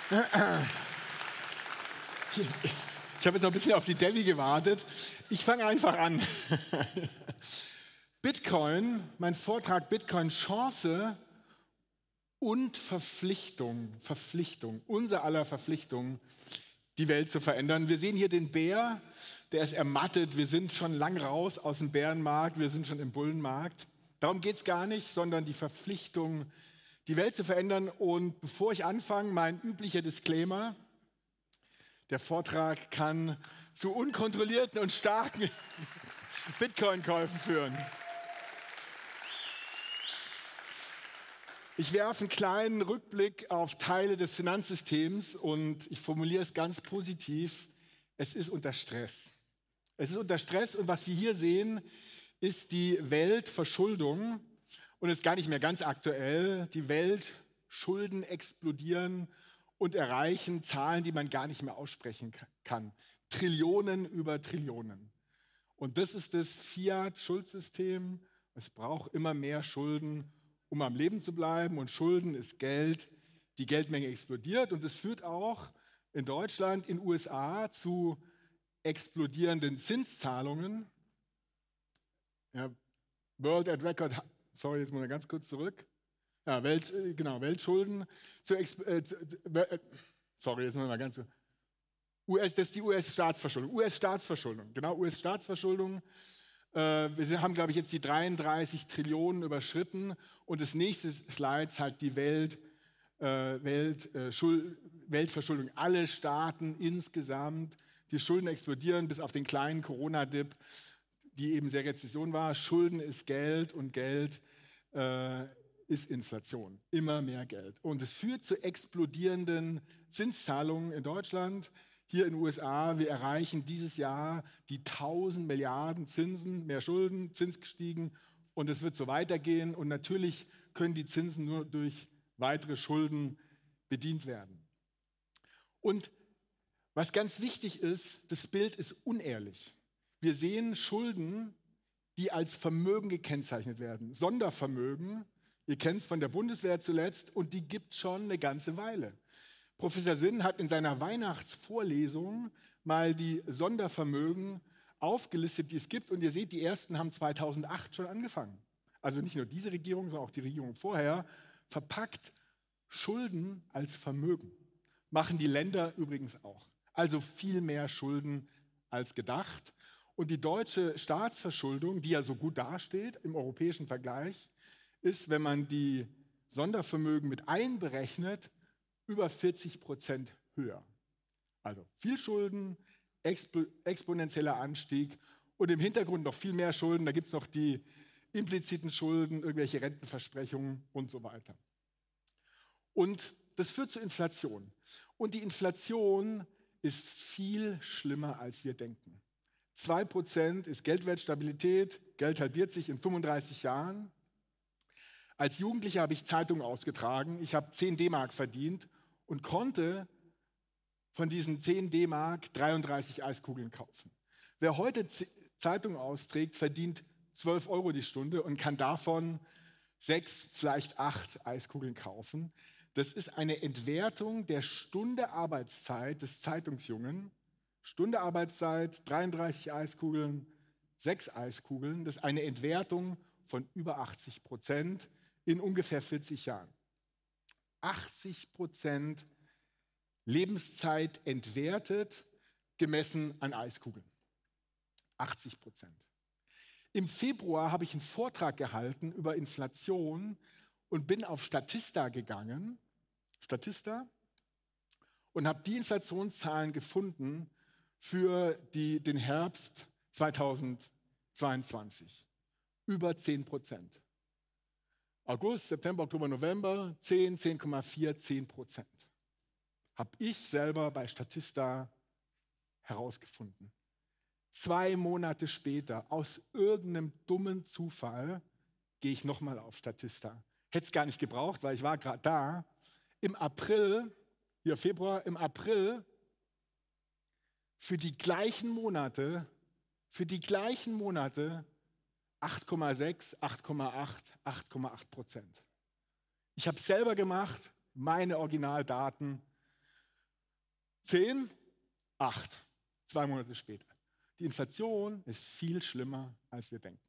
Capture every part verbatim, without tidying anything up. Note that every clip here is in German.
Ich habe jetzt noch ein bisschen auf die Debbie gewartet. Ich fange einfach an. Bitcoin, mein Vortrag Bitcoin, Chance und Verpflichtung, Verpflichtung, unser aller Verpflichtung, die Welt zu verändern. Wir sehen hier den Bär, der ist ermattet. Wir sind schon lang raus aus dem Bärenmarkt, wir sind schon im Bullenmarkt. Darum geht es gar nicht, sondern die Verpflichtung, die Welt zu verändern. Und bevor ich anfange, mein üblicher Disclaimer: Der Vortrag kann zu unkontrollierten und starken Bitcoin-Käufen führen. Ich werfe einen kleinen Rückblick auf Teile des Finanzsystems und ich formuliere es ganz positiv. Es ist unter Stress. Es ist unter Stress und was wir hier sehen, ist die Weltverschuldung und ist gar nicht mehr ganz aktuell. Die Weltschulden explodieren und erreichen Zahlen, die man gar nicht mehr aussprechen kann. Trillionen über Trillionen. Und das ist das Fiat-Schuldsystem. Es braucht immer mehr Schulden, um am Leben zu bleiben. Und Schulden ist Geld. Die Geldmenge explodiert. Und es führt auch in Deutschland, in den U S A zu explodierenden Zinszahlungen. Ja, World at Record, sorry, jetzt muss ich ganz kurz zurück. Ja, Welt, genau, Weltschulden. Zu, äh, zu, äh, sorry, jetzt müssen wir mal ganz. U S, das ist die U S-Staatsverschuldung. U S-Staatsverschuldung, genau, U S-Staatsverschuldung. Äh, wir haben, glaube ich, jetzt die dreiunddreißig Trillionen überschritten. Und das nächste Slide zeigt die Welt, äh, Welt, äh, Schuld, Weltverschuldung. Alle Staaten insgesamt, die Schulden explodieren bis auf den kleinen Corona-Dip, die eben sehr Rezession war. Schulden ist Geld und Geld äh, ist Inflation, immer mehr Geld. Und es führt zu explodierenden Zinszahlungen in Deutschland, hier in den U S A. Wir erreichen dieses Jahr die tausend Milliarden Zinsen, mehr Schulden, Zins gestiegen und es wird so weitergehen. Und natürlich können die Zinsen nur durch weitere Schulden bedient werden. Und was ganz wichtig ist, das Bild ist unehrlich. Wir sehen Schulden, die als Vermögen gekennzeichnet werden, Sondervermögen. Ihr kennt es von der Bundeswehr zuletzt und die gibt es schon eine ganze Weile. Professor Sinn hat in seiner Weihnachtsvorlesung mal die Sondervermögen aufgelistet, die es gibt. Und ihr seht, die ersten haben zweitausendacht schon angefangen. Also nicht nur diese Regierung, sondern auch die Regierung vorher, verpackt Schulden als Vermögen. Machen die Länder übrigens auch. Also viel mehr Schulden als gedacht. Und die deutsche Staatsverschuldung, die ja so gut dasteht im europäischen Vergleich, ist, wenn man die Sondervermögen mit einberechnet, über vierzig Prozent höher. Also viel Schulden, expo- exponentieller Anstieg und im Hintergrund noch viel mehr Schulden. Da gibt es noch die impliziten Schulden, irgendwelche Rentenversprechungen und so weiter. Und das führt zu Inflation. Und die Inflation ist viel schlimmer, als wir denken. zwei Prozent ist Geldwertstabilität, Geld halbiert sich in fünfunddreißig Jahren. Als Jugendlicher habe ich Zeitungen ausgetragen, ich habe zehn D-Mark verdient und konnte von diesen zehn D-Mark dreiunddreißig Eiskugeln kaufen. Wer heute Zeitungen austrägt, verdient zwölf Euro die Stunde und kann davon sechs, vielleicht acht Eiskugeln kaufen. Das ist eine Entwertung der Stunde Arbeitszeit des Zeitungsjungen. Stunde Arbeitszeit, dreiunddreißig Eiskugeln, sechs Eiskugeln. Das ist eine Entwertung von über achtzig Prozent in ungefähr vierzig Jahren. achtzig Prozent Lebenszeit entwertet, gemessen an Eiskugeln. achtzig Prozent. Im Februar habe ich einen Vortrag gehalten über Inflation und bin auf Statista gegangen, Statista, und habe die Inflationszahlen gefunden für die, den Herbst zweitausendzweiundzwanzig. Über zehn Prozent. August, September, Oktober, November, zehn, zehn Komma vier, zehn Prozent. Habe ich selber bei Statista herausgefunden. Zwei Monate später, aus irgendeinem dummen Zufall, gehe ich nochmal auf Statista. Hätte es gar nicht gebraucht, weil ich war gerade da. Im April, hier Februar, im April, für die gleichen Monate, für die gleichen Monate acht Komma sechs, acht Komma acht, acht Komma acht Prozent. Ich habe es selber gemacht, meine Originaldaten. Zehn, acht, zwei Monate später. Die Inflation ist viel schlimmer, als wir denken.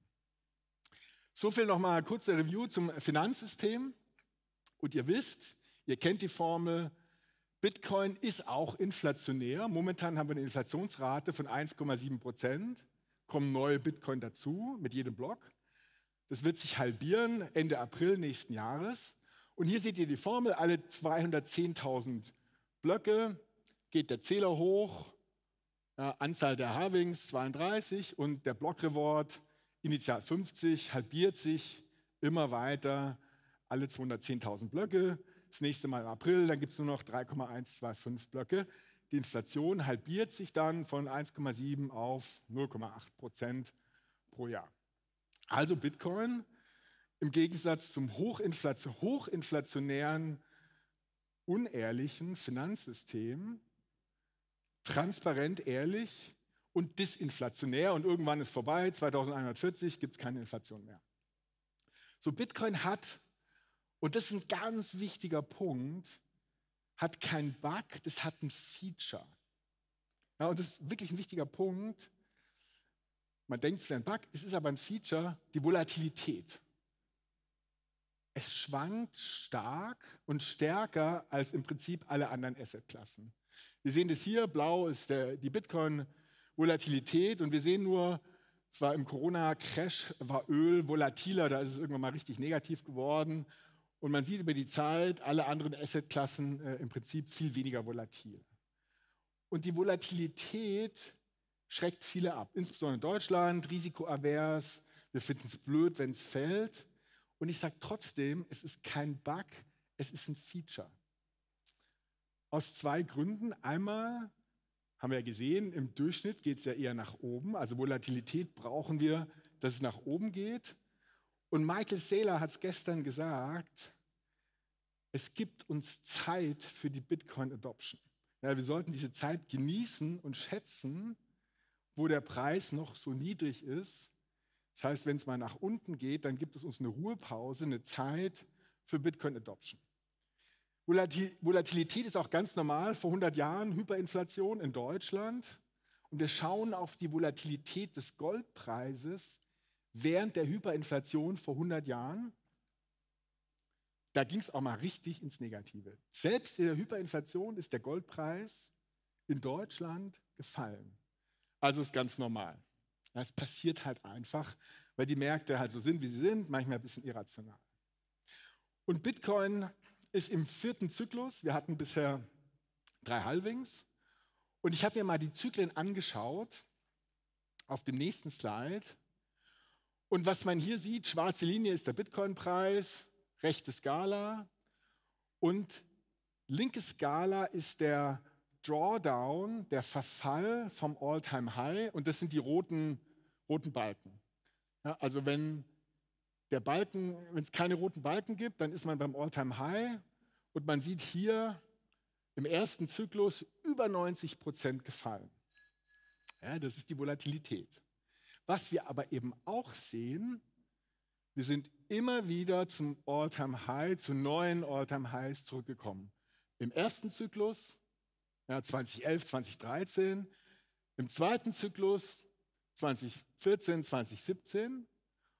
So viel nochmal kurze Review zum Finanzsystem. Und ihr wisst, ihr kennt die Formel, Bitcoin ist auch inflationär. Momentan haben wir eine Inflationsrate von eins Komma sieben Prozent. Kommen neue Bitcoin dazu mit jedem Block. Das wird sich halbieren Ende April nächsten Jahres. Und hier seht ihr die Formel, alle zweihundertzehntausend Blöcke geht der Zähler hoch, ja, Anzahl der Halvings zweiunddreißig und der Blockreward initial fünfzig, halbiert sich immer weiter, alle zweihundertzehntausend Blöcke. Das nächste Mal im April, dann gibt es nur noch drei Komma eins zwei fünf Blöcke. Die Inflation halbiert sich dann von eins Komma sieben auf null Komma acht Prozent pro Jahr. Also Bitcoin im Gegensatz zum hochinflation hochinflationären, unehrlichen Finanzsystem transparent, ehrlich und disinflationär. Und irgendwann ist vorbei, zweitausendeinhundertvierzig gibt es keine Inflation mehr. So, Bitcoin hat, und das ist ein ganz wichtiger Punkt, hat kein Bug, das hat ein Feature. Ja, und das ist wirklich ein wichtiger Punkt. Man denkt, es ist ein Bug, es ist aber ein Feature, die Volatilität. Es schwankt stark und stärker als im Prinzip alle anderen Assetklassen. Wir sehen das hier, blau ist der, die Bitcoin-Volatilität und wir sehen nur, es war im Corona-Crash, war Öl volatiler, da ist es irgendwann mal richtig negativ geworden. Und man sieht über die Zeit, alle anderen Assetklassen äh, im Prinzip viel weniger volatil. Und die Volatilität schreckt viele ab, insbesondere in Deutschland, risikoavers, wir finden es blöd, wenn es fällt. Und ich sage trotzdem, es ist kein Bug, es ist ein Feature. Aus zwei Gründen. Einmal haben wir ja gesehen, im Durchschnitt geht es ja eher nach oben. Also Volatilität brauchen wir, dass es nach oben geht. Und Michael Saylor hat es gestern gesagt, es gibt uns Zeit für die Bitcoin-Adoption. Ja, wir sollten diese Zeit genießen und schätzen, wo der Preis noch so niedrig ist. Das heißt, wenn es mal nach unten geht, dann gibt es uns eine Ruhepause, eine Zeit für Bitcoin-Adoption. Volatilität ist auch ganz normal. Vor hundert Jahren Hyperinflation in Deutschland. Und wir schauen auf die Volatilität des Goldpreises während der Hyperinflation vor hundert Jahren. Da ging es auch mal richtig ins Negative. Selbst in der Hyperinflation ist der Goldpreis in Deutschland gefallen. Also ist ganz normal. Es passiert halt einfach, weil die Märkte halt so sind, wie sie sind, manchmal ein bisschen irrational. Und Bitcoin ist im vierten Zyklus. Wir hatten bisher drei Halvings. Und ich habe mir mal die Zyklen angeschaut auf dem nächsten Slide. Und was man hier sieht, schwarze Linie ist der Bitcoin-Preis, rechte Skala. Und linke Skala ist der Drawdown, der Verfall vom All-Time-High. Und das sind die roten, roten Balken. Ja, also wenn der Balken, wenn es keine roten Balken gibt, dann ist man beim All-Time-High. Und man sieht hier im ersten Zyklus über neunzig Prozent gefallen. Ja, das ist die Volatilität. Was wir aber eben auch sehen, wir sind immer wieder zum All-Time-High, zu neuen All-Time-Highs zurückgekommen. Im ersten Zyklus, ja, zweitausendelf, zweitausenddreizehn, im zweiten Zyklus zweitausendvierzehn, zweitausendsiebzehn,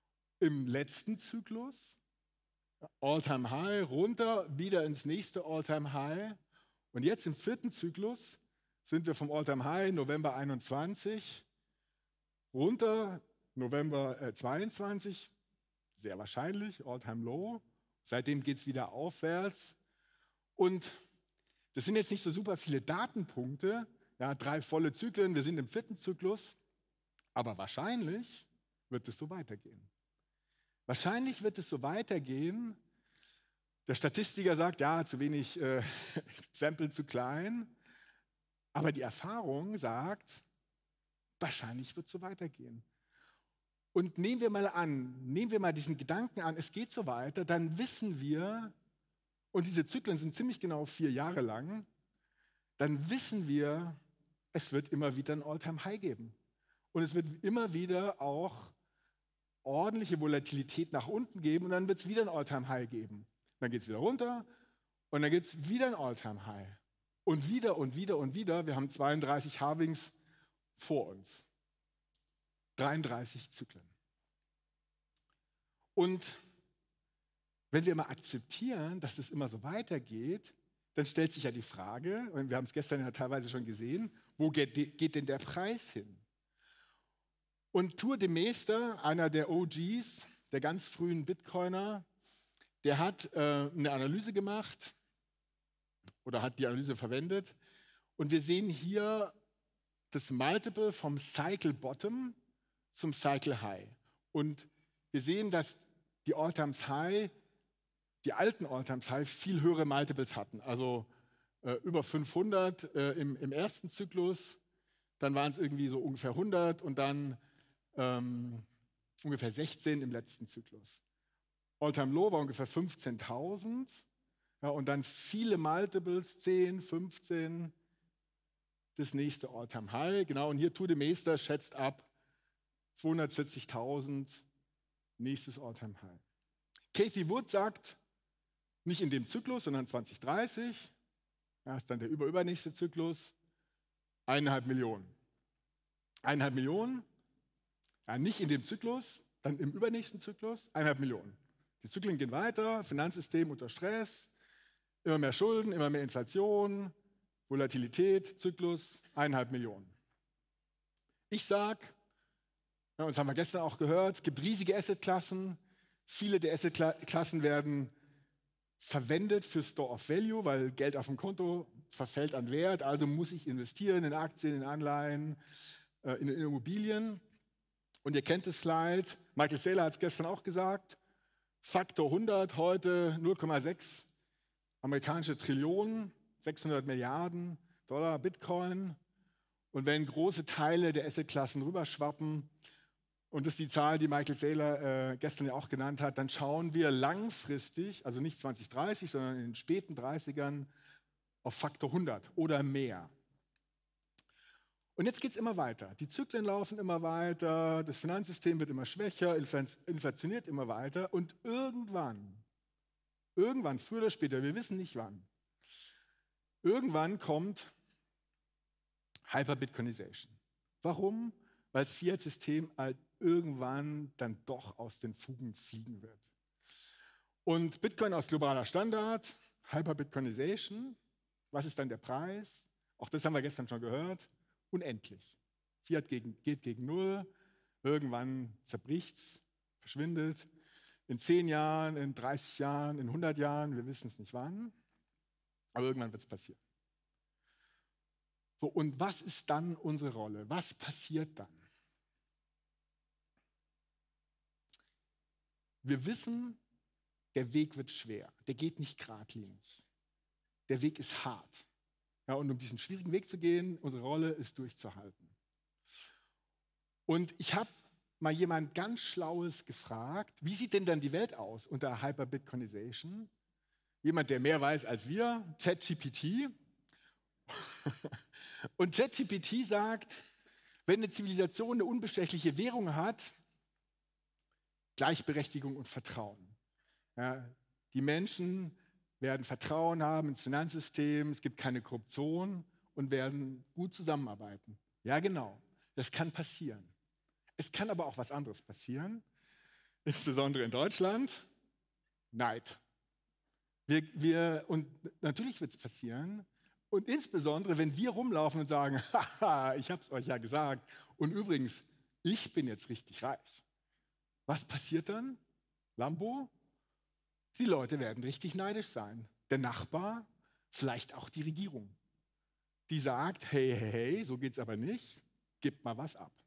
im letzten Zyklus All-Time-High, runter, wieder ins nächste All-Time-High. Und jetzt im vierten Zyklus sind wir vom All-Time-High November einundzwanzig runter, November äh, zweiundzwanzig, sehr wahrscheinlich, All-Time-Low. Seitdem geht es wieder aufwärts. Und das sind jetzt nicht so super viele Datenpunkte, ja, drei volle Zyklen, wir sind im vierten Zyklus, aber wahrscheinlich wird es so weitergehen. Wahrscheinlich wird es so weitergehen. Der Statistiker sagt, ja, zu wenig äh, Sample, zu klein. Aber die Erfahrung sagt, wahrscheinlich wird es so weitergehen. Und nehmen wir mal an, nehmen wir mal diesen Gedanken an, es geht so weiter, dann wissen wir, und diese Zyklen sind ziemlich genau vier Jahre lang, dann wissen wir, es wird immer wieder ein All-Time-High geben. Und es wird immer wieder auch ordentliche Volatilität nach unten geben und dann wird es wieder ein All-Time-High geben. Dann geht es wieder runter und dann geht es wieder ein All-Time-High. Und wieder und wieder und wieder, wir haben zweiunddreißig Halvings vor uns. dreiunddreißig Zyklen. Und wenn wir mal akzeptieren, dass es immer so weitergeht, dann stellt sich ja die Frage, und wir haben es gestern ja teilweise schon gesehen, wo geht, geht denn der Preis hin? Und Tuur Demeester, einer der O Gs, der ganz frühen Bitcoiner, der hat äh, eine Analyse gemacht oder hat die Analyse verwendet. Und wir sehen hier das Multiple vom Cycle Bottom zum Cycle High. Und wir sehen, dass die All-Times High, die alten All-Times High, viel höhere Multiples hatten. Also äh, über fünfhundert äh, im, im ersten Zyklus, dann waren es irgendwie so ungefähr hundert und dann ähm, ungefähr sechzehn im letzten Zyklus. All-Time Low war ungefähr fünfzehntausend, ja, und dann viele Multiples, zehn, fünfzehn, das nächste All-Time High. Genau, und hier Tuur Demeester schätzt ab zweihundertvierzigtausend, nächstes All-Time High. Cathie Wood sagt, nicht in dem Zyklus, sondern zwanzig dreißig, ja, ist dann der überübernächste Zyklus, eineinhalb Millionen. Eineinhalb Millionen, ja, nicht in dem Zyklus, dann im übernächsten Zyklus, eineinhalb Millionen. Die Zyklen gehen weiter, Finanzsystem unter Stress, immer mehr Schulden, immer mehr Inflation, Volatilität, Zyklus, eineinhalb Millionen. Ich sage, ja, das haben wir gestern auch gehört, es gibt riesige Assetklassen. Viele der Assetklassen werden verwendet für Store of Value, weil Geld auf dem Konto verfällt an Wert. Also muss ich investieren in Aktien, in Anleihen, in Immobilien. Und ihr kennt das Slide. Michael Saylor hat es gestern auch gesagt. Faktor hundert, heute null Komma sechs amerikanische Trillionen, sechshundert Milliarden Dollar Bitcoin. Und wenn große Teile der Assetklassen rüberschwappen, und das ist die Zahl, die Michael Saylor äh, gestern ja auch genannt hat, dann schauen wir langfristig, also nicht zwanzig dreißig, sondern in den späten dreißigern, auf Faktor hundert oder mehr. Und jetzt geht es immer weiter. Die Zyklen laufen immer weiter, das Finanzsystem wird immer schwächer, inflationiert immer weiter und irgendwann, irgendwann, früher oder später, wir wissen nicht wann, irgendwann kommt Hyper-Bitcoinization. Warum? Weil das Fiat-System halt irgendwann dann doch aus den Fugen fliegen wird. Und Bitcoin als globaler Standard, Hyper-Bitcoinization, was ist dann der Preis? Auch das haben wir gestern schon gehört, unendlich. Fiat gegen, geht gegen Null, irgendwann zerbricht es, verschwindet. In zehn Jahren, in dreißig Jahren, in hundert Jahren, wir wissen es nicht wann, aber irgendwann wird es passieren. So, und was ist dann unsere Rolle? Was passiert dann? Wir wissen, der Weg wird schwer. Der geht nicht geradlinig. Der Weg ist hart. Ja, und um diesen schwierigen Weg zu gehen, unsere Rolle ist durchzuhalten. Und ich habe mal jemand ganz Schlaues gefragt, wie sieht denn dann die Welt aus unter Hyper-Bitcoinization? Jemand, der mehr weiß als wir, ChatGPT. Und ChatGPT sagt, wenn eine Zivilisation eine unbestechliche Währung hat, Gleichberechtigung und Vertrauen. Ja, die Menschen werden Vertrauen haben ins Finanzsystem, es gibt keine Korruption und werden gut zusammenarbeiten. Ja, genau, das kann passieren. Es kann aber auch was anderes passieren, insbesondere in Deutschland, Neid. Wir, wir, und natürlich wird es passieren, und insbesondere, wenn wir rumlaufen und sagen, haha, ich habe es euch ja gesagt, und übrigens, ich bin jetzt richtig reich. Was passiert dann? Lambo? Die Leute werden richtig neidisch sein. Der Nachbar, vielleicht auch die Regierung, die sagt, hey, hey, hey, so geht's aber nicht, gib mal was ab.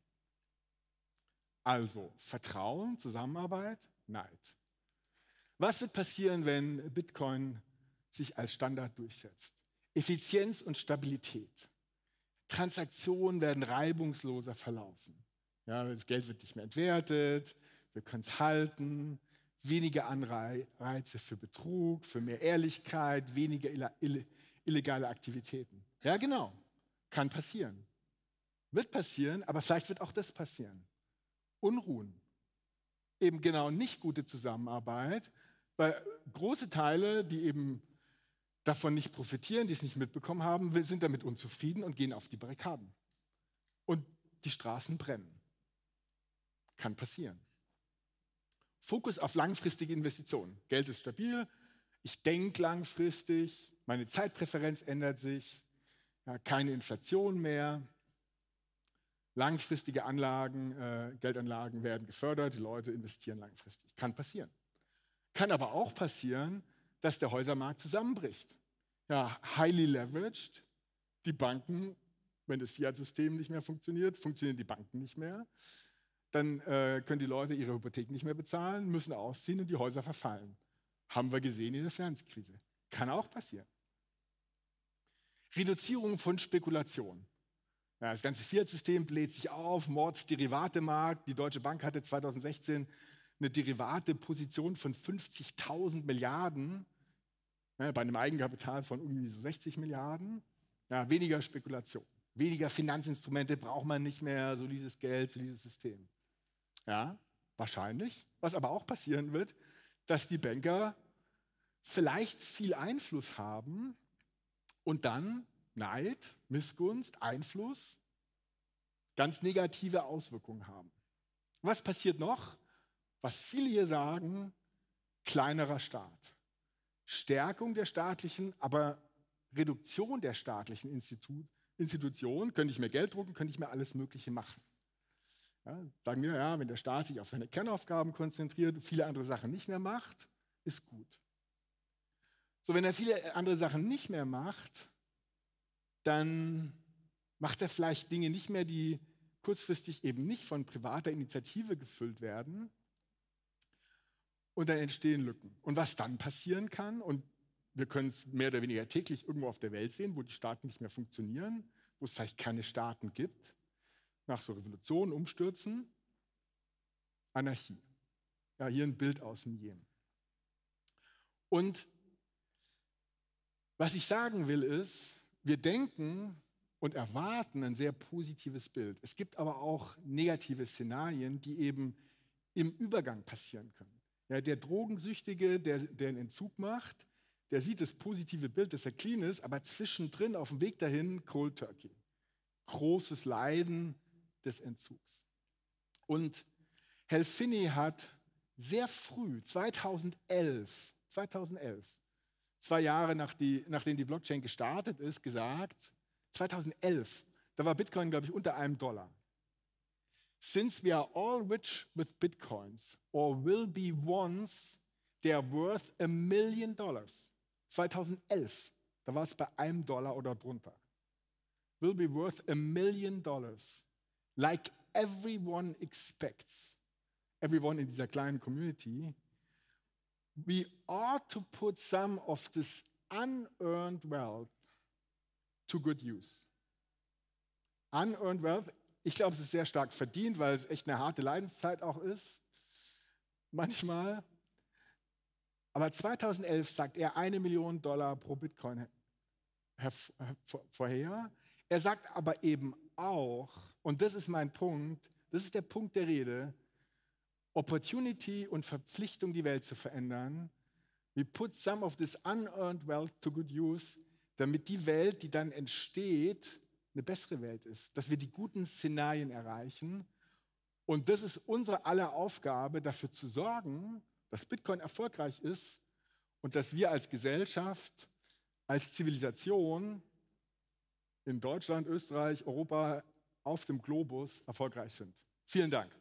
Also Vertrauen, Zusammenarbeit, Neid. Was wird passieren, wenn Bitcoin sich als Standard durchsetzt? Effizienz und Stabilität. Transaktionen werden reibungsloser verlaufen. Ja, das Geld wird nicht mehr entwertet, wir können es halten, weniger Anreize für Betrug, für mehr Ehrlichkeit, weniger illegale Aktivitäten. Ja, genau, kann passieren. Wird passieren, aber vielleicht wird auch das passieren. Unruhen. Eben genau nicht gute Zusammenarbeit, weil große Teile, die eben davon nicht profitieren, die es nicht mitbekommen haben, sind damit unzufrieden und gehen auf die Barrikaden. Und die Straßen brennen. Kann passieren. Fokus auf langfristige Investitionen. Geld ist stabil, ich denke langfristig, meine Zeitpräferenz ändert sich, ja, keine Inflation mehr, langfristige Anlagen, äh, Geldanlagen werden gefördert, die Leute investieren langfristig. Kann passieren. Kann aber auch passieren, dass der Häusermarkt zusammenbricht. Ja, highly leveraged, die Banken, wenn das Fiat-System nicht mehr funktioniert, funktionieren die Banken nicht mehr. Dann äh, können die Leute ihre Hypotheken nicht mehr bezahlen, müssen ausziehen und die Häuser verfallen. Haben wir gesehen in der Finanzkrise. Kann auch passieren. Reduzierung von Spekulation. Ja, das ganze Fiat-System bläht sich auf, Mordsderivatemarkt. Die Deutsche Bank hatte zweitausendsechzehn eine Derivate-Position von fünfzigtausend Milliarden, ja, bei einem Eigenkapital von irgendwie so sechzig Milliarden. Ja, weniger Spekulation, weniger Finanzinstrumente braucht man nicht mehr, solides Geld, solides System. Ja, wahrscheinlich. Was aber auch passieren wird, dass die Banker vielleicht viel Einfluss haben und dann Neid, Missgunst, Einfluss ganz negative Auswirkungen haben. Was passiert noch? Was viele hier sagen, kleinerer Staat. Stärkung der staatlichen, aber Reduktion der staatlichen Institu Institutionen. Könnte ich mehr Geld drucken, könnte ich mir alles Mögliche machen. Ja, sagen wir, ja, wenn der Staat sich auf seine Kernaufgaben konzentriert und viele andere Sachen nicht mehr macht, ist gut. So, wenn er viele andere Sachen nicht mehr macht, dann macht er vielleicht Dinge nicht mehr, die kurzfristig eben nicht von privater Initiative gefüllt werden. Und dann entstehen Lücken. Und was dann passieren kann, und wir können es mehr oder weniger täglich irgendwo auf der Welt sehen, wo die Staaten nicht mehr funktionieren, wo es vielleicht keine Staaten gibt, nach so Revolutionen, Umstürzen, Anarchie. Ja, hier ein Bild aus dem Jemen. Und was ich sagen will ist, wir denken und erwarten ein sehr positives Bild. Es gibt aber auch negative Szenarien, die eben im Übergang passieren können. Ja, der Drogensüchtige, der, der einen Entzug macht, der sieht das positive Bild, dass er clean ist, aber zwischendrin auf dem Weg dahin Cold Turkey. Großes Leiden des Entzugs. Und Hal Finney hat sehr früh, zweitausendelf, zweitausendelf, zwei Jahre nach die, nachdem die Blockchain gestartet ist, gesagt, zweitausendelf, da war Bitcoin, glaube ich, unter einem Dollar. Since we are all rich with Bitcoins, or will be once, they are worth a million dollars. zweitausendelf, da war es bei einem Dollar oder drunter. Will be worth a million dollars. Like everyone expects, everyone in dieser kleinen Community, we ought to put some of this unearned wealth to good use. Unearned wealth, ich glaube, es ist sehr stark verdient, weil es echt eine harte Leidenszeit auch ist, manchmal. Aber zweitausendelf sagt er eine Million Dollar pro Bitcoin vorher. Er sagt aber eben auch, und das ist mein Punkt, das ist der Punkt der Rede, Opportunity und Verpflichtung, die Welt zu verändern. We put some of this unearned wealth to good use, damit die Welt, die dann entsteht, eine bessere Welt ist, dass wir die guten Szenarien erreichen. Und das ist unsere aller Aufgabe, dafür zu sorgen, dass Bitcoin erfolgreich ist und dass wir als Gesellschaft, als Zivilisation in Deutschland, Österreich, Europa, auf dem Globus erfolgreich sind. Vielen Dank.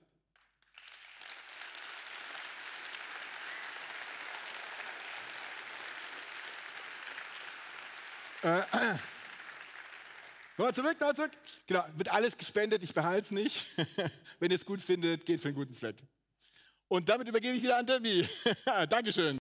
Äh, äh. Nochmal zurück, nochmal zurück. Genau, wird alles gespendet, ich behalte es nicht. Wenn ihr es gut findet, geht für einen guten Zweck. Und damit übergebe ich wieder an Debbie. Dankeschön.